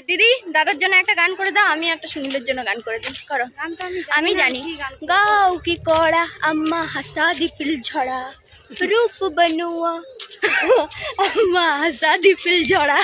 দিদি দাদার জন্য একটা গান করে দাও, আমি একটা সুনীলের জন্য গান করে দিই। করো। আমি জানি। গাও কি কড়া আম্মা হাসা দিপিল ঝড়া রূপ বনুয়া আম্মা হাসা দিপিল ঝড়া।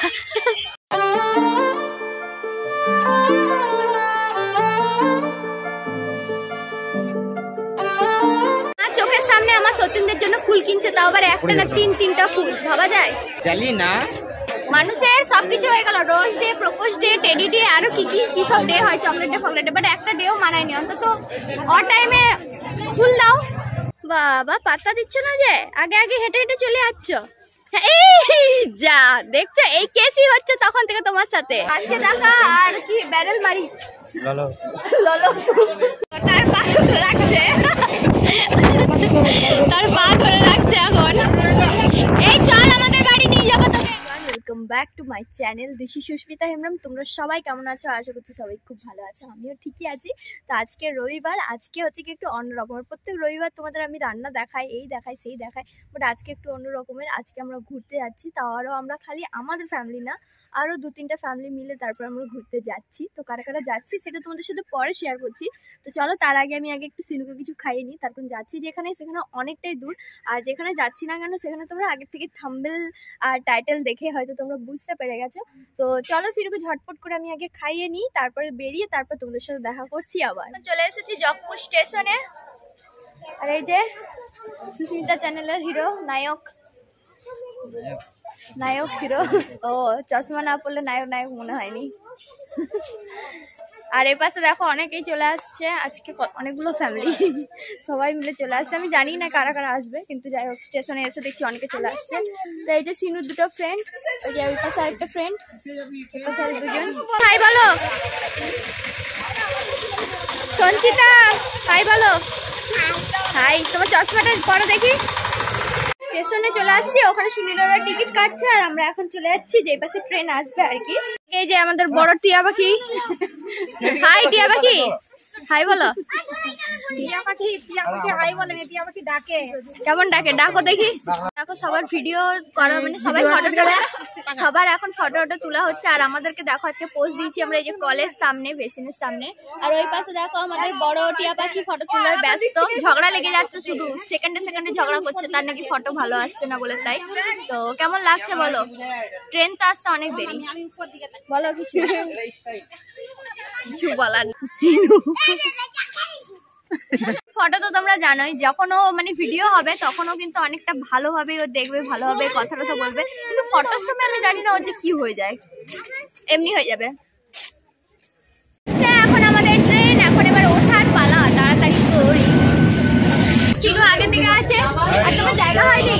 চোখের সামনে আমার সতীনদের জন্য ফুল কিনছে, তাও আবার একটা না তিনটা ফুল, ভাবা যায়? জানি না। মানুষের সবকিছু হয়ে গেল, rose day, propose day, teddy day, আরো কি সব ডে হয়, চকলেট ডে ফকলেট ডে, বাট একটা ডেও মানায়নি। অন্তত অ টাইমে ফুল দাও। বাবা পাত্তা দিচ্ছ না যে, আগে আগে হেঁটে হেঁটে চলে যাচ্ছ। এই যা দেখছো, এই কেসই হচ্ছে তখন থেকে তোমার সাথে। আজকে দেখা আর কি ব্যারেল মারি ললো তার পা ধরে রাখছে, তার পা ধরে রাখছে এখন। এই চল আমাদের বাড়ি নিয়ে যাবো তোকে। Welcome back to my channel, this is Susmita Hembram. তোমরা সবাই কেমন আছো? আশা করছি সবাই খুব ভালো আছো, আমিও ঠিকই আছি। তো আজকে রবিবার, আজকে হচ্ছে কি একটু অন্যরকমের। প্রত্যেক রবিবার তোমাদের আমি রান্না দেখাই, এই দেখাই সেই দেখাই, বাট আজকে একটু অন্যরকমের। আজকে আমরা ঘুরতে যাচ্ছি, তাও আরও আমরা খালি আমাদের ফ্যামিলি না, আরও 2-3টা ফ্যামিলি মিলে তারপর আমরা ঘুরতে যাচ্ছি। তো কারা কারা যাচ্ছি সেটা তোমাদের সাথে পরে শেয়ার করছি। তো চলো তার আগে আমি একটু সিনুকে কিছু খাইয়ে নিই, তারপর যাচ্ছি যেখানে, সেখানে অনেকটাই দূর। আর যেখানে যাচ্ছি না কেন সেখানে তোমরা আগে থেকে থাম্বনেল আর টাইটেল দেখে হয়তো তোমরা বুঝতে পেরে গেছো। তো চলো সিনুকে ঝটপট করে আমি আগে খাইয়ে নিই, তারপরে বেরিয়ে তারপর তোমাদের সাথে দেখা করছি আবার। চলে এসেছি জগপুর স্টেশনে, আর এই যে সুস্মিতা চ্যানেলের হিরো নায়ক হিরো। ও চশমা না পড়লে নায়ক মনে হয়নি। আর এই পাশে দেখো অনেকেই চলে আসছে, আজকে অনেকগুলো ফ্যামিলি সবাই মিলে চলে আসছে। আমি জানি না কারা কারা আসবে, কিন্তু যাই হোক স্টেশনে এসে দেখছি অনেকে চলে আসছে। তো এই যে সিনুর দুটো ফ্রেন্ড, ওই যে ওই পাশে আরেকটা ফ্রেন্ড, এই পাশে আর দুজন। হাই বলো সঞ্চিতা, হাই বলো। হাই, তোমার চশমাটা পরো দেখি। স্টেশনে চলে আসছি, ওখানে সুনীলরা টিকিট কাটছে, আর আমরা এখন চলে যাচ্ছি যে পাশে ট্রেন আসবে আর কি। এই যে আমাদের বড় টিয়া পাখি। হাই টিয়া পাখি, হাই বলো। টিয়া পাখি হাই বলে, টিয়া পাখি ডাকে। কেমন ডাকে? ডাকো দেখি। দেখো সবার ভিডিও করা, মানে সবাই ফটো তোলা, সবার এখন ফটো তোলা হচ্ছে। আর আমাদেরকে দেখো আজকে পোস্ট দিয়েছি আমরা এই যে কলেজ সামনে, বেসিনের সামনে। আর ওই পাশে দেখো আমাদের বড় টিয়া পাখি ফটো তোলার ব্যস্ত, ঝগড়া লেগে যাচ্ছে, শুধু সেকেন্ডে ঝগড়া করছে, তার নাকি ফটো ভালো আসছে না বলে। তাই তো কেমন লাগছে বলো? ট্রেন তো আসতে অনেক দেরি, বলো কিছু বলার। ফটো তো তোমরা জানোই, যখনও মানে ভিডিও হবে তখনও কিন্তু অনেকটা ভালোভাবে ও দেখবে, ভালোভাবে কথা টথা বলবে, কিন্তু ফটোর সময় আমি জানি না ও যে কি হয়ে যায়, এমনি হয়ে যাবে। এখন আমাদের ট্রেন, এখন এবার ওঠার পালা, তাড়াতাড়ি করি। চিনু আগে থেকে আছে, আর তোমার জায়গা হয়নি,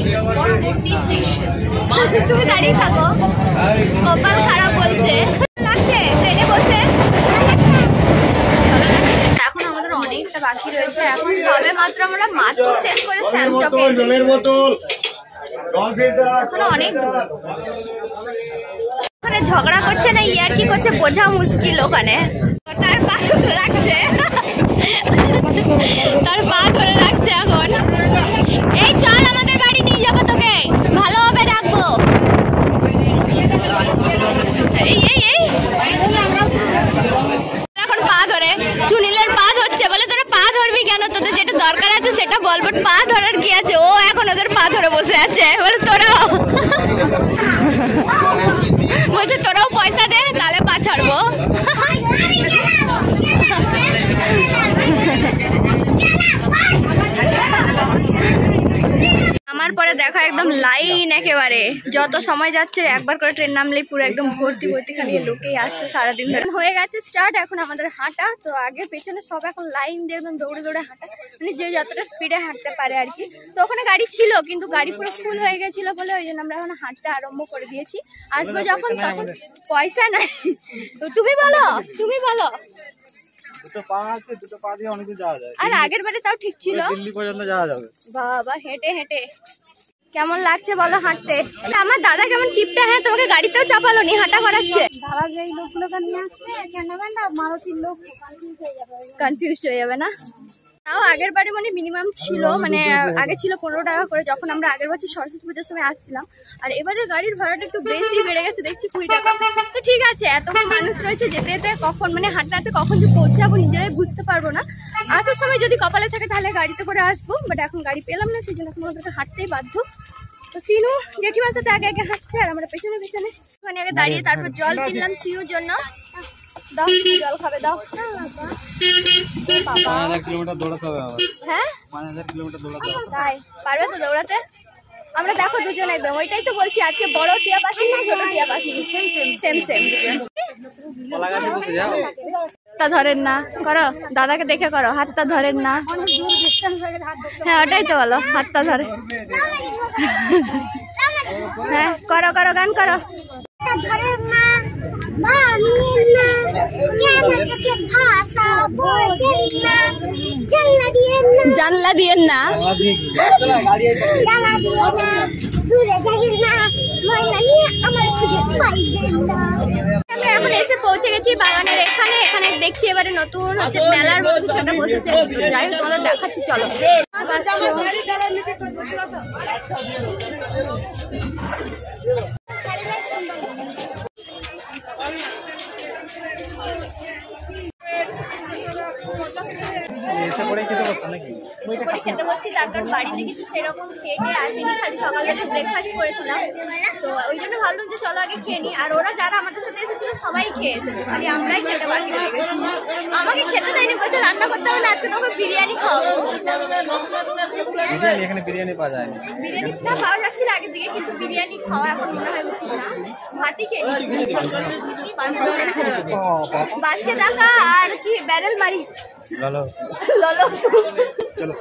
তুমি দাঁড়িয়ে থাকো। কপাল খারাপ বলছে, লাগছে ট্রেনে বসে। এখন আমাদের অনেকটা বাকি রয়েছে, এখন সবে মাত্র আমরা মাদপুর শেষ করে শ্যামচকে এখনো অনেক দূর। ওখানে ঝগড়া করছে না ইয়ার কি করছে বোঝা মুশকিল। ওখানে তার পা ধরে রাখছে, তার পা ধরে রাখছে এখন। এই চল আমাদের বাড়ি নিয়ে যাবো তোকে, ভালোভাবে রাখবো। এই এখন পা ধরে, সুনীলের পা ধরছে, বলে তোরা পা ধরবি কেন? তোদের যেটা দরকার আছে সেটা বল, বাট পা ধরার কি আছে? ও এখন ওদের পা ধরে বসে আছে, বলে তোরাও বলছে তোরাও পয়সা দে তাহলে পা ছাড়বো। আমার পরে দেখা একদম লাইন, একেবারে যত সময় যাচ্ছে একবার করে ট্রেন নামলেই পুরো একদম ভর্তি খালি লোকেই আসছে সারাদিন ধরে। হয়ে গেছে স্টার্ট এখন আমাদের হাঁটা। তো আগে পেছনে সব এখন লাইন দিয়ে একদম দৌড়ে হাঁটা, মানে যে যতটা স্পিডে হাঁটতে পারে আর কি। তো ওখানে গাড়ি ছিল, কিন্তু গাড়ি পুরো ফুল হয়ে গেছিল বলে ওই জন্য আমরা এখন হাঁটতে আরম্ভ করে দিয়েছি। আসবো যখন তখন পয়সা নাই। তো তুমি বলো দুটো পা আছে, দুটো পা দিয়ে অনেক দূর যাওয়া যায়। আর আগের বারে তাও ঠিক ছিল, দিল্লি পর্যন্ত যাওয়া যাবে। বাবা হেঁটে কেমন লাগছে বলো হাঁটতে? আমার দাদা কেমন কিপটা, হ্যাঁ তোমাকে গাড়িতেও চাপালো নি, হাঁটা করাচ্ছে। দাদা যে লোকগুলোকে নিয়ে আসছে এখানে না, মারুতির লোক কনফিউজ হয়ে যাবে না? তাও আগের বারে মানে মিনিমাম ছিল, মানে আগে ছিল 15 টাকা করে যখন আমরা আগের বছর সরস্বতী পূজার সময় আসছিলাম। আর এবারে গাড়ির ভাড়াটা একটু বেশি বেড়ে গেছে, দেখছি 20 টাকা। তো ঠিক আছে, এত মানুষ রয়েছে, যেতে যেতে কখন মানে হাঁটতে হাঁটতে কখন যে পৌঁছে যাবো নিজেরাই বুঝতে পারবো না। আসার সময় যদি কপালে থাকে তাহলে গাড়িতে করে আসবো, বাট এখন গাড়ি পেলাম না, সেই জন্য এখন আমাদেরকে হাঁটতেই বাধ্য। তো সিনু জেঠিমার সাথে আগে আগে হাঁটছে আর আমরা পেছনে পেছনে ওখানে আগে দাঁড়িয়ে তারপর জল কিনলাম সিনুর জন্য। দাও জল খাবে, দাও। 5000 কিলোমিটার দৌড়াতে হবে আবার। হ্যাঁ 5000 কিলোমিটার দৌড়াতে হবে। তাই পারবে তো দৌড়াতে? আমরা দেখো দুজন একদম, ওইটাই তো বলছি, আজকে বড় টিয়া পাখি ছোট টিয়া পাখি সেম সেম কলা গাছে বসে যাও। হাতটা ধরেন না, করো দাদাকে দেখে করো, হাতটা ধরেন না। হ্যাঁ ওটাই তো বলো, হাতটা ধরে। হ্যাঁ করো করো, গান করো। জানলা দিয়েন না, আমরা এখন এসে পৌঁছে গেছি বাগানের এখানে। এখানে দেখছি এবারে নতুন হচ্ছে মেলার মতো কিছু একটা বসেছে, যাই হোক তোমাদের দেখাচ্ছি, চলো। খেতে বসছি, তারপর বাড়িতে কিছু সেরকম খেয়ে আসিনি, খালি সকালে একটু ব্রেকফাস্ট করেছিলাম, তো ওই জন্য ভাবলাম যে চলো আগে খেয়ে নি। আর ওরা যারা আমাদের সাথে এসেছিল সবাই খেয়ে এসেছে, খালি আমরাই খেতে বাকি রয়ে গেছি। আমাকে খেতে দেয়নি, বলছে রান্না করতে হবে না, আজকে তোকে বিরিয়ানি খাওয়াবো। এখানে বিরিয়ানি পাওয়া যায় না, বিরিয়ানিটা পাওয়া যাচ্ছিল আগের দিকে, কিন্তু বিরিয়ানি খাওয়া এখন মনে হয় উচিত না, ভাতই খেয়ে বাসকে দেখা আর কি ব্যারেল মারি। চলো ললো চলো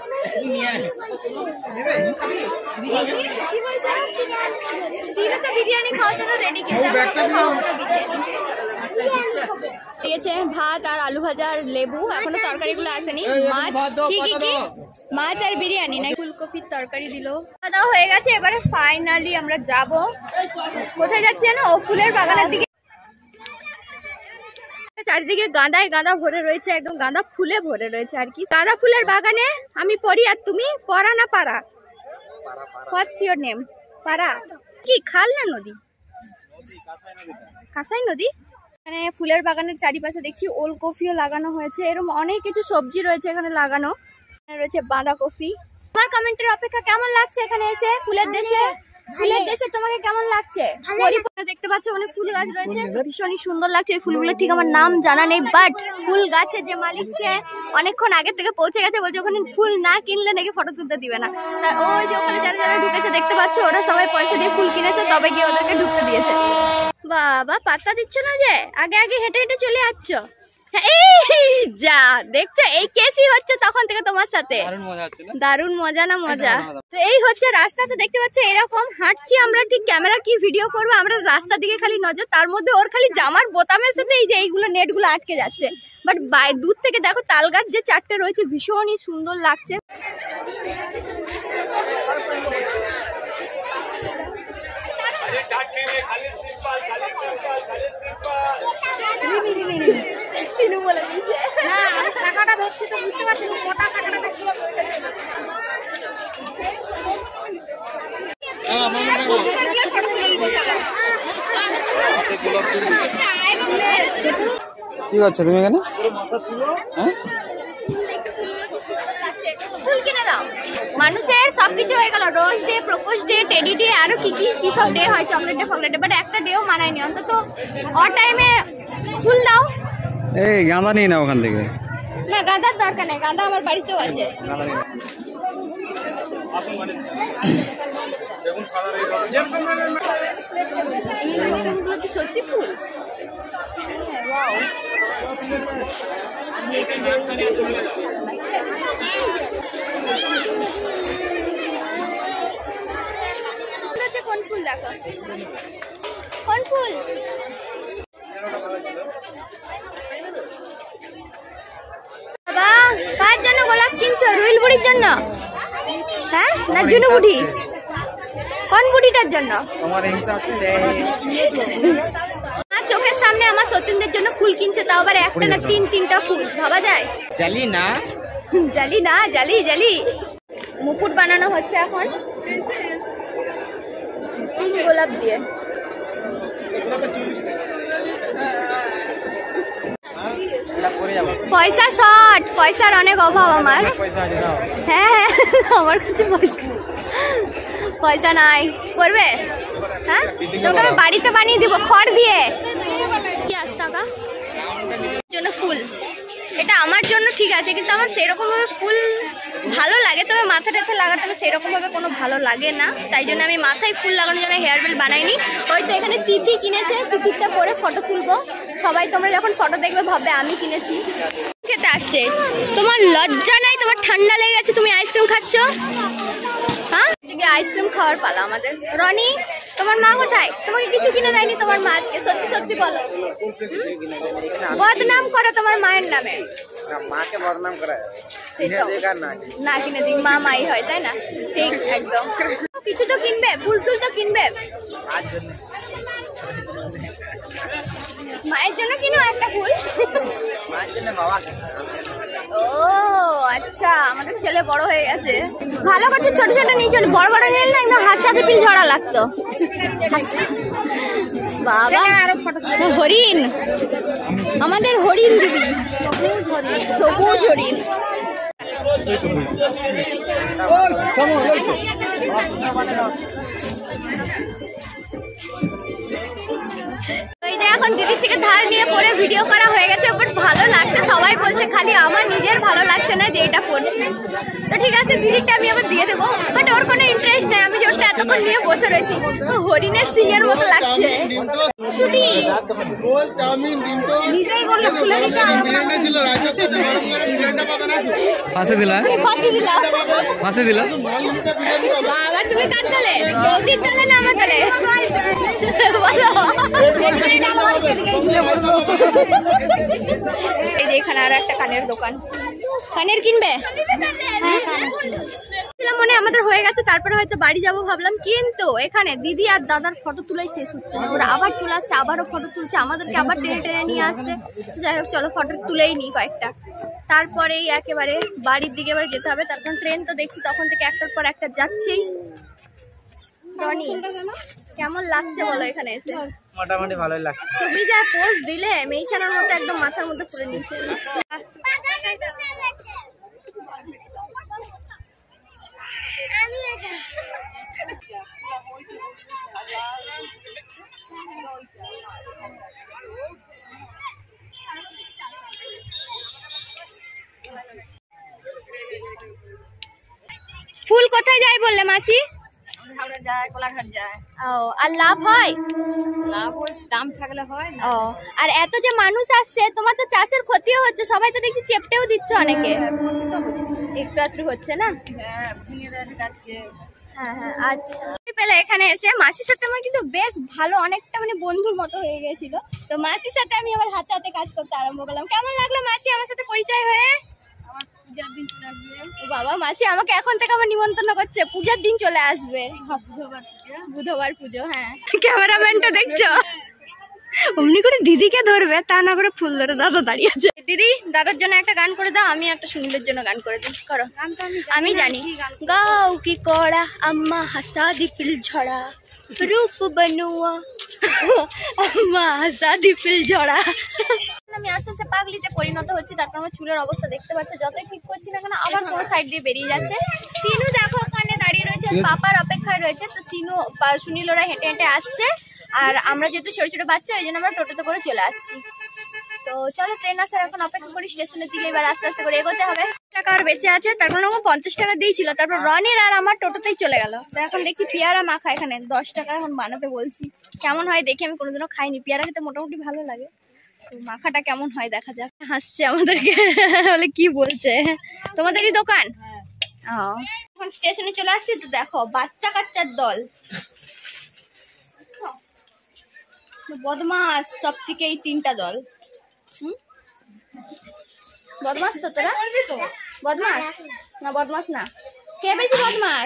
বিরিয়ানি খাওয়ার জন্য রেডি, কিন্তু দিয়েছে ভাত আর আলু ভাজা আর লেবু, এখনো তরকারিগুলো আসেনি। মাছ কি মাছ আর বিরিয়ানি না ফুলকপির তরকারি দিল। খাওয়া দাওয়া হয়ে গেছে, এবারে ফাইনালি আমরা যাব কোথায় যাচ্ছি না, ও ফুলের বাগানের দিকে। চারিদিকে গাঁদায় গাঁদা ভরে রয়েছে, একদম গাঁদা ফুলে ভরে রয়েছে আর কি। গাঁদা ফুলের বাগানে আমি পড়ি, আর তুমি পড়া না পারা? What's your name? পারা কি খাল না নদী? কাঁসাই নদী। মানে ফুলের বাগানের চারিপাশে দেখছি ওলকপিও লাগানো হয়েছে, এরকম অনেক কিছু সবজি রয়েছে এখানে লাগানো, রয়েছে বাঁধাকপি। তোমার কমেন্টের অপেক্ষা, কেমন লাগছে এখানে এসে ফুলের দেশে? ফুলের দেশে তোমাকে কেমন লাগছে? দেখতে পাচ্ছ অনেক ফুল গাছ রয়েছে, ভীষণই সুন্দর লাগছে। এই ফুলগুলো ঠিক আমার নাম জানা নেই, বাট ফুল গাছের যে মালিক সে অনেকক্ষণ আগে থেকে পৌঁছে গেছে, বলছে ওখানে ফুল না কিনলে নাকি ফটো তুলতে দিবে না। তা ওই যে ওখানে যারা যারা ঢুকেছে দেখতে পাচ্ছ, ওরা সবাই পয়সা দিয়ে ফুল কিনেছে, তবে গিয়ে ওদেরকে ঢুকতে দিয়েছে। বাবা পাত্তা দিচ্ছ না যে, আগে আগে হেঁটে হেঁটে চলে যাচ্ছ। এই যা দেখছো, এই কেসই হচ্ছে তখন থেকে তোমার সাথে, দারুণ মজা না মজা। তো এই হচ্ছে রাস্তা, তো দেখতে পাচ্ছ এরকম হাঁটছি আমরা, ঠিক ক্যামেরা কি ভিডিও করবো, আমরা রাস্তার দিকে খালি নজর, তার মধ্যে ওর খালি জামার বোতামের সাথে এই যে এইগুলো নেটগুলো আটকে যাচ্ছে। বাট দূর থেকে দেখো তাল গাছ যে 4টে রয়েছে, ভীষণই সুন্দর লাগছে। সিনু বলে দিয়েছে না, আমি শাখাটা ধরছি তো বুঝতে পারছি না, মোটা শাখাটা কি হবে। কি করছো তুমি এখানে? ফুল কিনে দাও। মানুষের সবকিছু হয়ে গেল, rose day, propose day, teddy day, আরো কি কি সব ডে হয়, চকলেট ডে, ফকলেট ডে, বাট একটা ডেও মানায়নি। অন্তত অ টাইমে ফুল দাও। এই গাঁদা নিয়ে নাও ওখান থেকে। না গাঁদার দরকার নেই, গাঁদা আমার বাড়িতেও আছে। সত্যি ফুল কোন ফুল দেখো, কোন ফুল? বাবা কার জন্য গোলাপ কিনছো? রুইল বুড়ির জন্য? হ্যাঁ না জুনু বুড়ি? কোন বুড়িটার জন্য? চোখের সামনে আমার সতীনদের জন্য ফুল কিনছে, তাও আবার একটা না তিনটা ফুল, ভাবা যায়? জানি না জালি না, জালি জালি। মুকুট বানানো হচ্ছে এখন পিঙ্ক গোলাপ দিয়ে। পয়সা শর্ট, পয়সার অনেক অভাব আমার। হ্যাঁ আমার কাছে পয়সা নাই। করবে? হ্যাঁ তোকে আমি বাড়িতে বানিয়ে দিব খড় দিয়ে। কি 80 টাকা জন্য ফুল, এটা আমার জন্য ঠিক আছে, কিন্তু আমার সেরকম ভাবে ফুল ভালো লাগে, তবে মাথা টাথা লাগাতে হবে সেরকম ভাবে কোনো ভালো লাগে না, তাই জন্য আমি মাথায় ফুল লাগানোর জন্য হেয়ার বেল বানাইনি। হয়তো এখানে তিথি কিনেছে, তিথিটা পরে ফটো তুলবো সবাই, তোমরা যখন ফটো দেখবে ভাববে আমি কিনেছি। খেতে আসছে, তোমার লজ্জা নাই? তোমার ঠান্ডা লেগে গেছে, তুমি আইসক্রিম খাচ্ছ? হ্যাঁ আইসক্রিম খাওয়ার পালা আমাদের। রনি তোমার মা কোথায়? তোমাকে কিছু কিনে দেয়নি তোমার মা আজকে? সত্যি সত্যি বলো, বদনাম করো তোমার মায়ের নামে। মাকে বদনাম করা না কিনে দিক, মা মাই হয় তাই না? ঠিক একদম। কিছু তো কিনবে, ফুল টুল তো কিনবে মায়ের জন্য। কিনো একটা ফুল। ও আচ্ছা, আমাদের ছেলে বড় হয়ে গেছে। ভালো করছে, ছোট ছোট নিয়ে চল, বড় বড় নিয়ে না একদম হাসাতে পিল ঝরা লাগতো। বাবা হরিণ, আমাদের হরিণ দিদি, সবুজ হরিণ। এখন দিদির থেকে ধার নিয়ে পরে ভিডিও করা হয়ে গেছে, বাট ভালো লাগছে। সবাই বলছে, খালি আমার নিজের ভালো লাগছে না যে এটা করছি। তো ঠিক আছে, দিদিরটা আমি আবার দিয়ে দেবো, বাট ওর কোনো ইন্টারেস্ট নেই। আমি যেটা এতক্ষণ নিয়ে বসে রয়েছি, তো হরিণের সিং এর মতো লাগছে। শুটি নিজেই বললো খুলে দিতে, ফাঁসে দিলা, ফাঁসি দিলাম। ফাঁসে দিলা। বাবা তুমি কার তলে? বৌদির তলে না আমার তলে? এই যে এখানে আর একটা কানের দোকান। কানের কিনবে? মনে আমাদের হয়ে গেছে, তারপরে হয়তো বাড়ি যাবো ভাবলাম, কিন্তু এখানে দিদি আর দাদার ফটো তুলাই শেষ হচ্ছে না। ওরা আবার চলে আসছে, আবারও ফটো তুলছে, আমাদেরকে আবার টেনে টেনে নিয়ে আসছে। যাই হোক চলো ফটো তুলেই নিই কয়েকটা, তারপরেই একেবারে বাড়ির দিকে এবার যেতে হবে। তারপর ট্রেন তো দেখছি তখন থেকে একটার পর একটা যাচ্ছেই। রনি কেমন লাগছে বলো এখানে এসে? মোটামুটি ভালোই লাগছে। তুমি যা পোজ দিলে মেইছানার মতো একদম মাথার মধ্যে পুরে নিয়েছে। ফুল কোথায় যায় বললে মাসি? যায়, কোলাঘাট যায়। ও আর লাভ হয়? লাভ ওই দাম থাকলে হয় না। ও আর এত যে মানুষ আসছে, তোমার তো চাষের ক্ষতিও হচ্ছে, সবাই তো দেখছি চেপটেও দিচ্ছে অনেকে। একটু আত্রু হচ্ছে না? হ্যাঁ ভেঙে দেয় গাছকে। হ্যাঁ হ্যাঁ আচ্ছা। পেলে এখানে এসে মাসির সাথে আমার কিন্তু বেশ ভালো, অনেকটা মানে বন্ধুর মতো হয়ে গেছিল। তো মাসির সাথে আমি আবার হাতে হাতে কাজ করতে আরম্ভ করলাম। কেমন লাগলো মাসি আমার সাথে পরিচয় হয়ে? পূজার দিন চলে আসবে। ও বাবা, মাসি আমাকে এখন থেকে আমার নিমন্ত্রণ করছে, পূজার দিন চলে আসবে। বুধবার পুজো। হ্যাঁ ক্যামেরাম্যানটা দেখছো, অমনি করে দিদিকে ধরবে, তা না করে ফুল ধরে দাদা দাঁড়িয়ে আছে। দিদি দাদার জন্য একটা গান করে দাও, আমি একটা সুনীলের জন্য গান করে দিই। করো। আমি জানি। গাও কি কড়া আম্মা হাসা দি পিল ঝড়া, রূপ বনুয়া আম্মা হাসা দি পিল ঝড়া। আমি আস্তে আস্তে পাগলিতে পরিণত হচ্ছি। তারপর আমার চুলের অবস্থা দেখতে পাচ্ছ, যতই ঠিক করছি না কেন আবার কোনো সাইড দিয়ে বেরিয়ে যাচ্ছে। সিনু দেখো ওখানে দাঁড়িয়ে রয়েছে, পাপার অপেক্ষায় রয়েছে। তো সিনু বা সুনীল ওরা হেঁটে হেঁটে আসছে, আর আমরা যেহেতু ছোট ছোট বাচ্চা ওই জন্য আমরা টোটোতে করে চলে আসছি। তো চলো ট্রেন আসার এখন অপেক্ষা করি, স্টেশনের দিকে এবার আস্তে আস্তে করে এগোতে হবে। টাকা আর বেঁচে আছে, তার কারণ আমার 50 টাকা দিয়েছিল, তারপর রনির আর আমার টোটোতেই চলে গেল। তো এখন দেখছি পেয়ারা মাখা এখানে 10 টাকা এখন বানাতে বলছি। কেমন হয় দেখি, আমি কোনোদিনও খাইনি, পেয়ারা খেতে মোটামুটি ভালো লাগে। তো মাখাটা কেমন হয় দেখা যাক। হাসছে আমাদেরকে, বলে কি বলছে, তোমাদেরই দোকান? এখন স্টেশনে চলে আসছি। তো দেখো বাচ্চা কাচ্চার দল, বদমাস সব থেকে এই 3টা দল। বদমাস তো তোরা? বদমাস না? বদমাস না, কে বেশি বদমাস?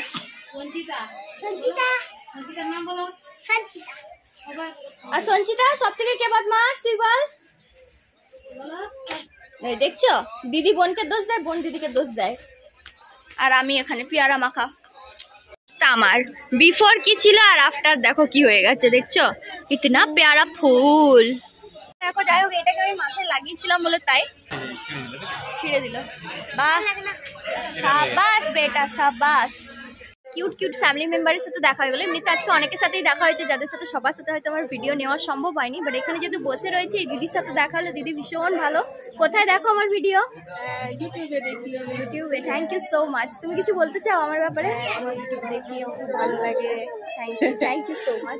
আর সঞ্চিতা সব থেকে কে বদমাস তুই বল? দেখছো, দিদি বোনকে দোষ দেয়, বোন দিদিকে দোষ দেয়। আর আমি এখানে পেয়ারা মাখা। আমার বিফোর কি ছিল আর আফটার দেখো কি হয়ে গেছে, দেখছো ইতনা পেয়ারা ফুল। দেখো যাই হোক, এটাকে আমি মাথায় লাগিয়েছিলাম বলে তাই ছিঁড়ে দিল। বাহ, সাবাস বেটা সাবাস। কিউট কিউট ফ্যামিলি মেম্বারের সাথে দেখা হয়ে গেলো। এমনিতে আজকে অনেকের সাথেই দেখা হয়েছে, যাদের সাথে সবার সাথে হয়তো আমার ভিডিও নেওয়া সম্ভব হয়নি, বাট এখানে যদি বসে রয়েছে এই দিদির সাথে দেখা হলো। দিদি ভীষণ ভালো। কোথায় দেখো আমার ভিডিও? ইউটিউবে দেখি। ইউটিউবে, থ্যাংক ইউ সো মাচ। তুমি কিছু বলতে চাও আমার ব্যাপারে? আমার ইউটিউব দেখি, আমার খুব ভালো লাগে। Thank you so much.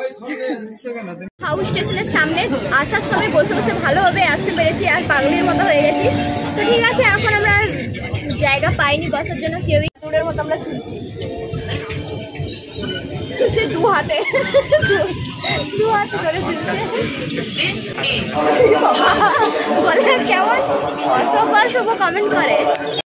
হাউস স্টেশনের সামনে আসার সময় বসে বসে ভালোভাবে আসতে পেরেছি, আর পাগলির মতো হয়ে গেছি। তো ঠিক আছে, এখন আমরা জায়গা পাইনি বসার জন্য, কেউই দূরের মতো আমরা ছুটছি সে দু হাতে করে চলছে। বলে কেমন অসভ্য কমেন্ট করে।